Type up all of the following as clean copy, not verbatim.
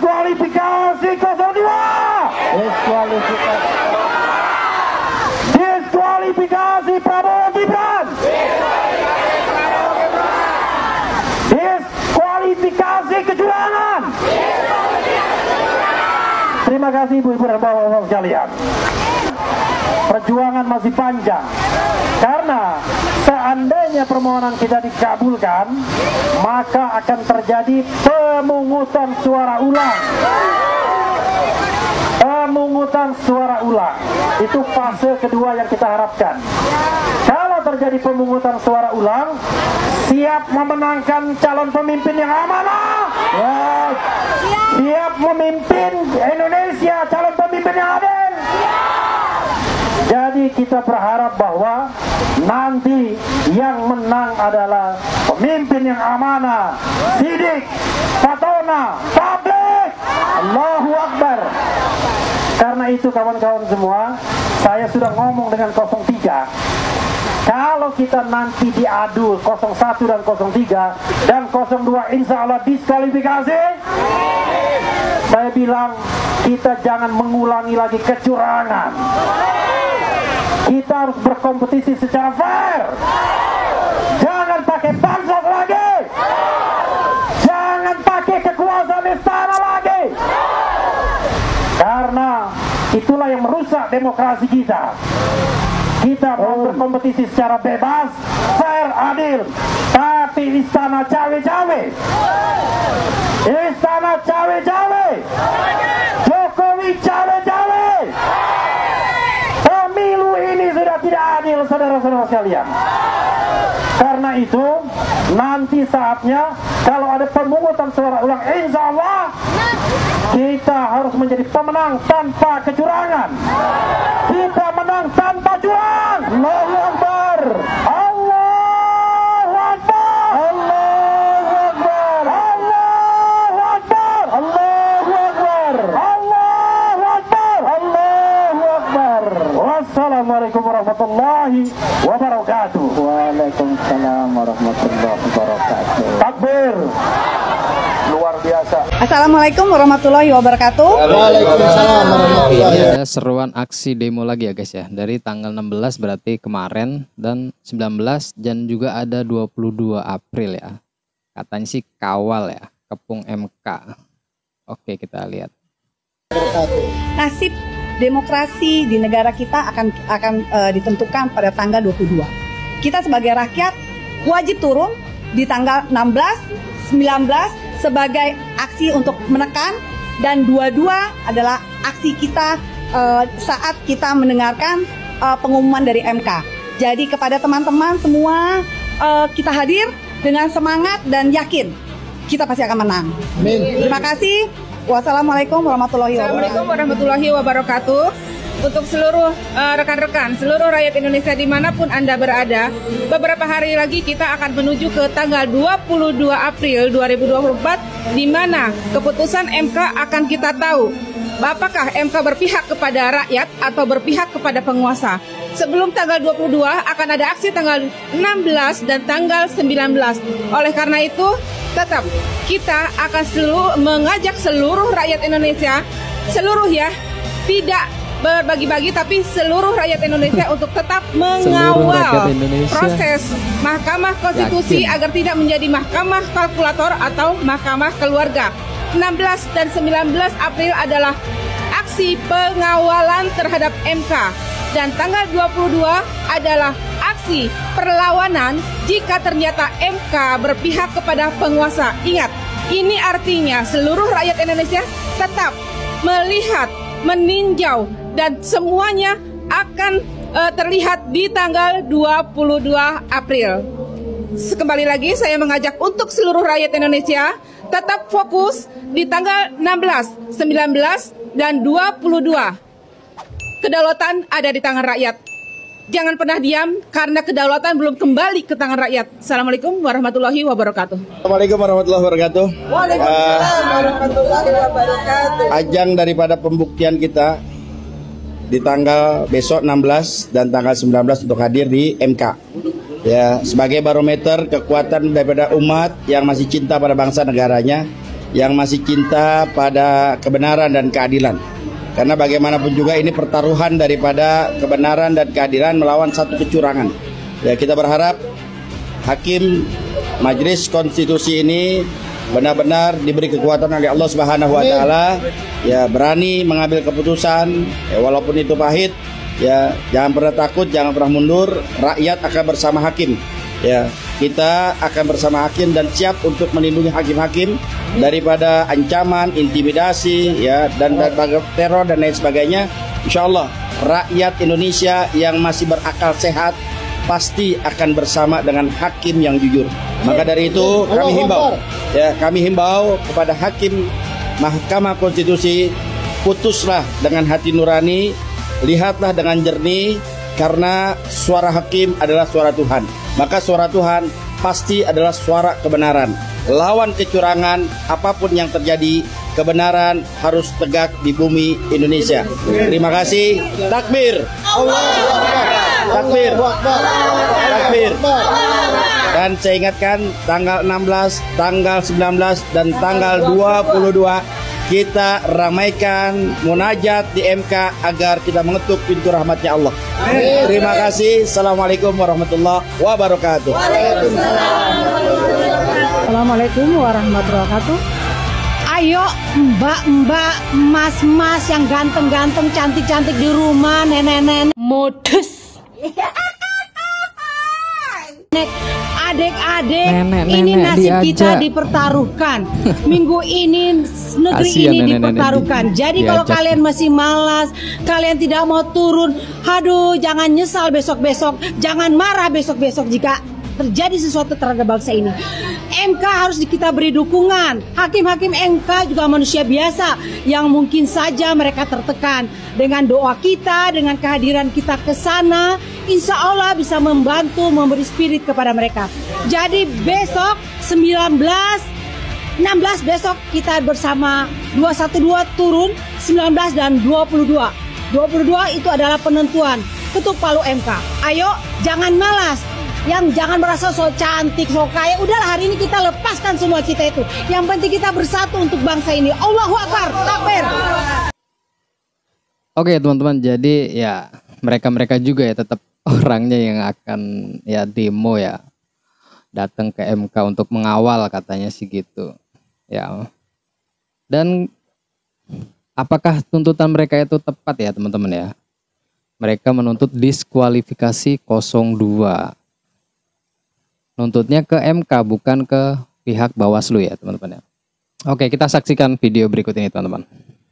Diskualifikasi 02. Diskualifikasi Prabowo Gibran. Diskualifikasi kecurangan. Terima kasih ibu-ibu dan bapak-bapak sekalian. Perjuangan masih panjang, karena seandainya permohonan kita dikabulkan, maka akan terjadi pemungutan suara ulang. Pemungutan suara ulang itu fase kedua yang kita harapkan. Kalau terjadi pemungutan suara ulang, siap memenangkan calon pemimpin yang amanah, siap memimpin Indonesia, calon pemimpin yang adil. Jadi kita berharap bahwa nanti yang menang adalah pemimpin yang amanah, sidik, fatona, tabligh. Allahu Akbar. Karena itu kawan-kawan semua, saya sudah ngomong dengan 03. Kalau kita nanti diadu 01 dan 03 dan 02 insya Allah diskualifikasi, saya bilang kita jangan mengulangi lagi kecurangan. Kita harus berkompetisi secara fair. Jangan pakai bansos lagi. Jangan pakai kekuasaan istana lagi. Karena itulah yang merusak demokrasi kita. Kita mau berkompetisi secara bebas, fair, adil. Tapi istana cawe-cawe. Istana cawe-cawe. Jokowi cawe-cawe. Pemilu ini sudah tidak adil, saudara-saudara sekalian. Karena itu, nanti saatnya kalau ada pemungutan suara ulang, insya Allah kita harus menjadi pemenang tanpa kecurangan. Kita menang tanpa curang. Allahu Akbar. Allahu Akbar. Allahu Akbar. Allahu Akbar. Allahu Akbar. Allahu Akbar. Allahu Akbar. Wassalamualaikum warahmatullahi wabarakatuh. Waalaikumsalam warahmatullahi wabarakatuh. Takbir. Luar biasa. Assalamualaikum warahmatullahi wabarakatuh. Waalaikumsalam warahmatullahi wabarakatuh. Ini ada seruan aksi demo lagi ya guys ya, dari tanggal 16 berarti kemarin dan 19 dan juga ada 22 April ya. Katanya sih kawal ya, Kepung MK. Oke, kita lihat. Nasib demokrasi di negara kita akan ditentukan pada tanggal 22. Kita sebagai rakyat wajib turun di tanggal 16, 19 sebagai aksi untuk menekan, dan 22 adalah aksi kita saat kita mendengarkan pengumuman dari MK. Jadi kepada teman-teman semua, kita hadir dengan semangat dan yakin kita pasti akan menang. Amin. Terima kasih. Wassalamualaikum warahmatullahi wabarakatuh. Assalamualaikum warahmatullahi wabarakatuh. Untuk seluruh rekan-rekan, seluruh rakyat Indonesia dimanapun Anda berada, beberapa hari lagi kita akan menuju ke tanggal 22 April 2024, di mana keputusan MK akan kita tahu. Apakah MK berpihak kepada rakyat atau berpihak kepada penguasa? Sebelum tanggal 22 akan ada aksi tanggal 16 dan tanggal 19. Oleh karena itu, tetap kita akan mengajak seluruh rakyat Indonesia, seluruh ya, tidak berbagi-bagi tapi seluruh rakyat Indonesia untuk tetap mengawal proses Mahkamah Konstitusi agar tidak menjadi mahkamah kalkulator atau mahkamah keluarga. 16 dan 19 April adalah aksi pengawalan terhadap MK, dan tanggal 22 adalah aksi perlawanan jika ternyata MK berpihak kepada penguasa. Ingat, ini artinya seluruh rakyat Indonesia tetap melihat, meninjau, dan semuanya akan terlihat di tanggal 22 April. Kembali lagi saya mengajak untuk seluruh rakyat Indonesia tetap fokus di tanggal 16, 19, dan 22. Kedaulatan ada di tangan rakyat. Jangan pernah diam karena kedaulatan belum kembali ke tangan rakyat. Assalamualaikum warahmatullahi wabarakatuh. Assalamualaikum warahmatullahi wabarakatuh. Waalaikumsalam warahmatullahi wabarakatuh. Ajang daripada pembuktian kita di tanggal besok 16 dan tanggal 19 untuk hadir di MK. Ya, sebagai barometer kekuatan daripada umat yang masih cinta pada bangsa negaranya, yang masih cinta pada kebenaran dan keadilan. Karena bagaimanapun juga ini pertaruhan daripada kebenaran dan keadilan melawan satu kecurangan. Ya, kita berharap hakim Majelis Konstitusi ini benar-benar diberi kekuatan oleh Allah Subhanahu wa taala, ya, berani mengambil keputusan, ya, walaupun itu pahit, ya, jangan pernah takut, jangan pernah mundur. Rakyat akan bersama hakim. Ya, kita akan bersama hakim dan siap untuk melindungi hakim-hakim daripada ancaman, intimidasi, ya, dan teror dan lain sebagainya. Insya Allah rakyat Indonesia yang masih berakal sehat pasti akan bersama dengan hakim yang jujur. Maka dari itu kami himbau kepada hakim Mahkamah Konstitusi, putuslah dengan hati nurani, lihatlah dengan jernih, karena suara hakim adalah suara Tuhan. Maka suara Tuhan pasti adalah suara kebenaran. Lawan kecurangan, apapun yang terjadi, kebenaran harus tegak di bumi Indonesia. Terima kasih. Takbir. Takbir. Takbir. Dan saya ingatkan, tanggal 16, tanggal 19, dan tanggal 22 kita ramaikan munajat di MK agar kita mengetuk pintu rahmatnya Allah. Terima kasih. Assalamualaikum warahmatullahi wabarakatuh. Assalamualaikum warahmatullahi wabarakatuh. Ayo mbak-mbak, mas-mas yang ganteng-ganteng, cantik-cantik di rumah, nenek-nenek modus. Adik-adik, ini nasib kita dipertaruhkan. Minggu ini negeri ini dipertaruhkan. Jadi kalau kalian masih malas, kalian tidak mau turun, aduh, jangan nyesal besok-besok, jangan marah besok-besok jika terjadi sesuatu terhadap bangsa ini. MK harus kita beri dukungan. Hakim-hakim MK juga manusia biasa yang mungkin saja mereka tertekan. Dengan doa kita, dengan kehadiran kita ke sana, insya Allah bisa membantu, memberi spirit kepada mereka. Jadi besok 19, 16 besok kita bersama 212 turun, 19 dan 22. 22 itu adalah penentuan ketuk palu MK. Ayo jangan malas. Yang jangan merasa so cantik, so kaya. Udahlah, hari ini kita lepaskan semua kita itu. Yang penting kita bersatu untuk bangsa ini. Allahu Akbar, takbir. Oke teman-teman, jadi ya mereka-mereka juga ya tetap orangnya yang akan ya demo ya, datang ke MK untuk mengawal, katanya sih gitu ya. Dan apakah tuntutan mereka itu tepat ya teman-teman ya? Mereka menuntut diskualifikasi 02. Nuntutnya ke MK, bukan ke pihak Bawaslu ya teman-teman ya. Oke, kita saksikan video berikut ini teman-teman.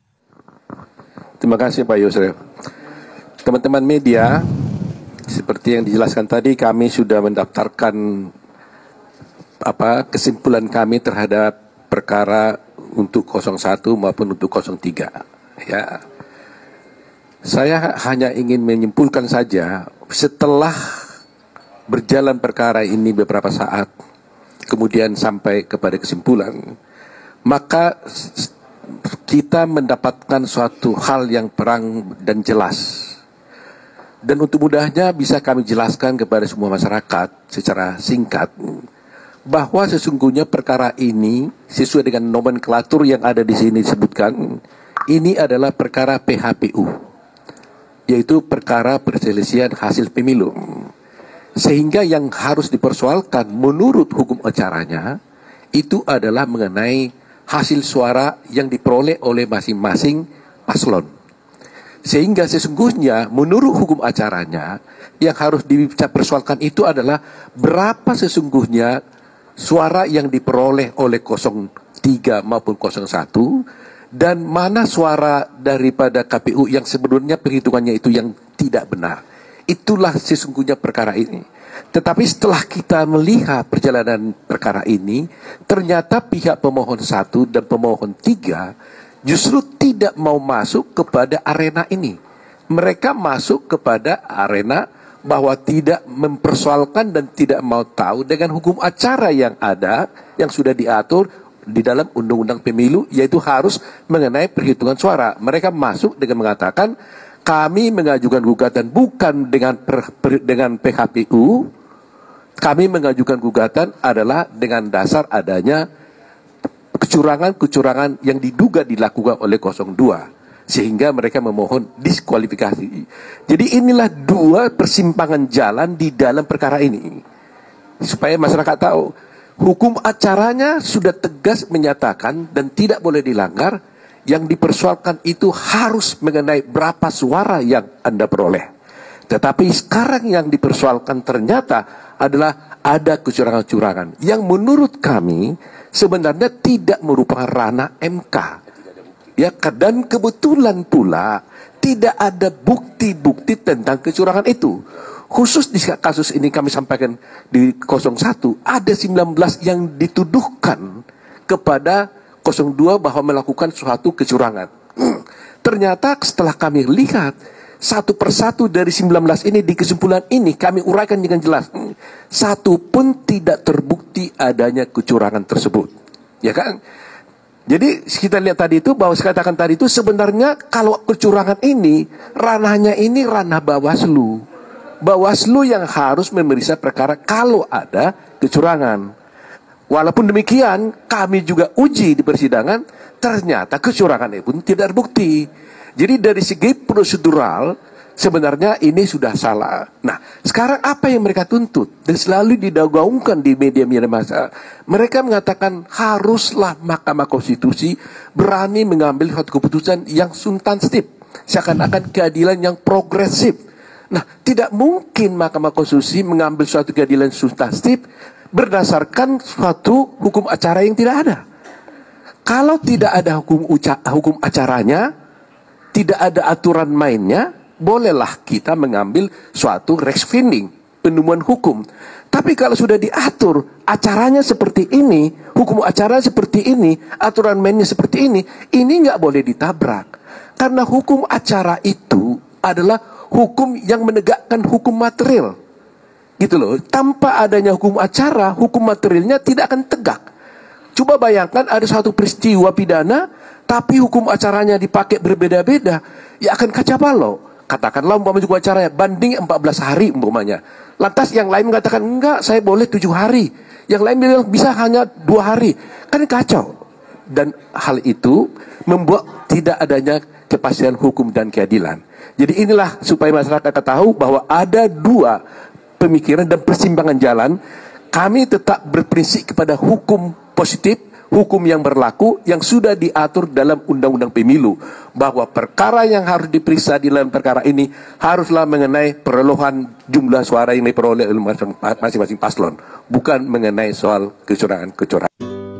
Terima kasih Pak Yusril. Teman-teman media, seperti yang dijelaskan tadi, kami sudah mendaftarkan kesimpulan kami terhadap perkara untuk 01 maupun untuk 03. Ya, saya hanya ingin menyimpulkan saja, setelah berjalan perkara ini beberapa saat, kemudian sampai kepada kesimpulan, maka kita mendapatkan suatu hal yang terang dan jelas. Dan untuk mudahnya bisa kami jelaskan kepada semua masyarakat secara singkat, bahwa sesungguhnya perkara ini sesuai dengan nomenklatur yang ada di sini disebutkan, ini adalah perkara PHPU, yaitu perkara perselisihan hasil pemilu. Sehingga yang harus dipersoalkan menurut hukum acaranya itu adalah mengenai hasil suara yang diperoleh oleh masing-masing paslon. Sehingga sesungguhnya menurut hukum acaranya yang harus dipersoalkan itu adalah berapa sesungguhnya suara yang diperoleh oleh 03 maupun 01, dan mana suara daripada KPU yang sebenarnya perhitungannya itu yang tidak benar. Itulah sesungguhnya perkara ini. Tetapi setelah kita melihat perjalanan perkara ini, ternyata pihak pemohon 1 dan pemohon 3 justru tidak mau masuk kepada arena ini. Mereka masuk kepada arena bahwa tidak mempersoalkan dan tidak mau tahu dengan hukum acara yang ada, yang sudah diatur di dalam Undang-Undang Pemilu, yaitu harus mengenai perhitungan suara. Mereka masuk dengan mengatakan, kami mengajukan gugatan bukan dengan PHPU, kami mengajukan gugatan adalah dengan dasar adanya kecurangan-kecurangan yang diduga dilakukan oleh 02. Sehingga mereka memohon diskualifikasi. Jadi inilah dua persimpangan jalan di dalam perkara ini. Supaya masyarakat tahu, hukum acaranya sudah tegas menyatakan dan tidak boleh dilanggar. Yang dipersoalkan itu harus mengenai berapa suara yang Anda peroleh. Tetapi sekarang yang dipersoalkan ternyata adalah ada kecurangan-kecurangan yang menurut kami sebenarnya tidak merupakan ranah MK. Ya, dan kebetulan pula tidak ada bukti-bukti tentang kecurangan itu. Khusus di kasus ini kami sampaikan di 01 ada 19 yang dituduhkan kepada 02 bahwa melakukan suatu kecurangan. Ternyata setelah kami lihat satu persatu dari 19 ini di kesimpulan ini kami uraikan dengan jelas. Satu pun tidak terbukti adanya kecurangan tersebut. Ya kan? Jadi kita lihat tadi itu bahwa saya katakan tadi itu sebenarnya kalau kecurangan ini ranahnya ini ranah Bawaslu. Bawaslu yang harus memeriksa perkara kalau ada kecurangan. Walaupun demikian kami juga uji di persidangan ternyata kecurangan itu pun tidak terbukti. Jadi dari segi prosedural sebenarnya ini sudah salah. Nah, sekarang apa yang mereka tuntut? Dan selalu digaungkan di media-media massa. Mereka mengatakan haruslah Mahkamah Konstitusi berani mengambil suatu keputusan yang substantif. Seakan-akan keadilan yang progresif. Nah, tidak mungkin Mahkamah Konstitusi mengambil suatu keadilan substantif berdasarkan suatu hukum acara yang tidak ada. Kalau tidak ada hukum acaranya, tidak ada aturan mainnya, bolehlah kita mengambil suatu res finding, penemuan hukum. Tapi kalau sudah diatur acaranya seperti ini, hukum acara seperti ini, aturan mainnya seperti ini nggak boleh ditabrak. Karena hukum acara itu adalah hukum yang menegakkan hukum material. Gitu loh, tanpa adanya hukum acara, hukum materialnya tidak akan tegak. Coba bayangkan ada suatu peristiwa pidana, tapi hukum acaranya dipakai berbeda-beda, ya akan kacau balau. Katakanlah umpamanya hukum acaranya banding 14 hari umpamanya. Lantas yang lain mengatakan enggak, saya boleh 7 hari. Yang lain bilang bisa hanya 2 hari. Kan kacau. Dan hal itu membuat tidak adanya kepastian hukum dan keadilan. Jadi inilah supaya masyarakat tahu bahwa ada dua pemikiran dan persimpangan jalan. Kami tetap berprinsip kepada hukum positif, hukum yang berlaku, yang sudah diatur dalam Undang-Undang Pemilu. Bahwa perkara yang harus diperiksa di dalam perkara ini haruslah mengenai perolehan jumlah suara yang diperoleh oleh masing-masing paslon. Bukan mengenai soal kecurangan-kecurangan.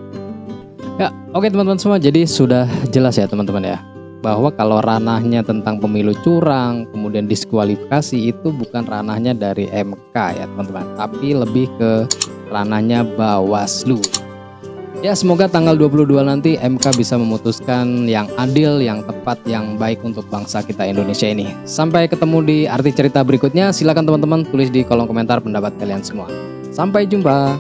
Ya, oke teman-teman semua, jadi sudah jelas ya teman-teman ya, bahwa kalau ranahnya tentang pemilu curang, kemudian diskualifikasi itu bukan ranahnya dari MK ya teman-teman, tapi lebih ke ranahnya Bawaslu. Ya, semoga tanggal 22 nanti MK bisa memutuskan yang adil, yang tepat, yang baik untuk bangsa kita Indonesia ini. Sampai ketemu di arti cerita berikutnya. Silakan teman-teman tulis di kolom komentar pendapat kalian semua. Sampai jumpa.